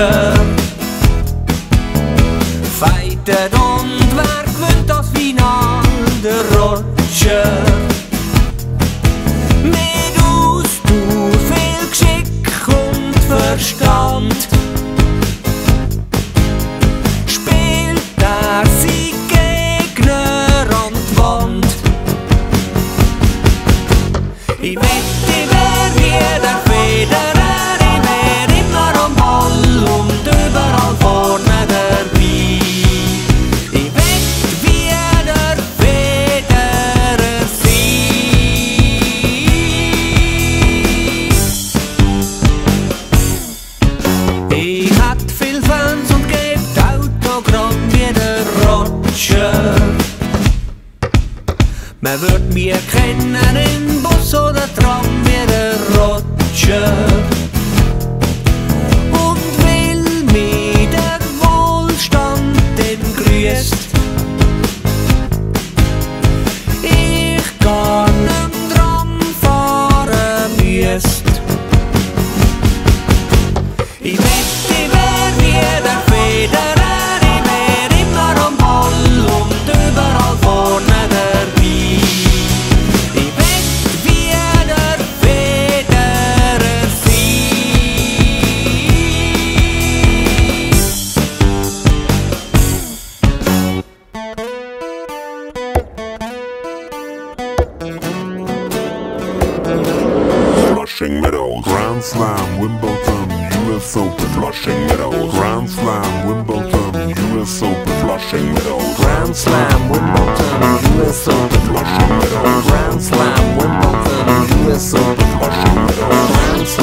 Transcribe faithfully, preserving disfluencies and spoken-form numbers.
Roger. Fightet und wer gewinnt das Final? Der Roger. Mit Ausdauer, viel Geschick und Verstand spielt er seine Gegner an die Wand. Ich wette, ich wär wie der Federer, ich wär immer am Ball und überall vorne dabei. Ich wett wie der Federer sein. Ich hat viel Fans und gebt Autogramm wie der Roger. Man wird mich kennen im Bus oder Tram wie der Roger. Und will mich der Wohlstand den grüßt. Ich gar nicht dran fahren müsst. Ich wett, ich wär wie der Federer, ich wär immer am Ball und überall vorne dabei. Ich wett wie der Federer sein. Flushing Meadows, Grand Slam, Wimbledon, U S Open, Flushing Meadows, Grand Slam, Wimbledon, U S Open, Flushing Meadows, Grand Slam, Wimbledon, U S Open, Flushing Meadows, Grand Slam, Wimbledon, U S Open, Flushing Meadows. Grand Slam.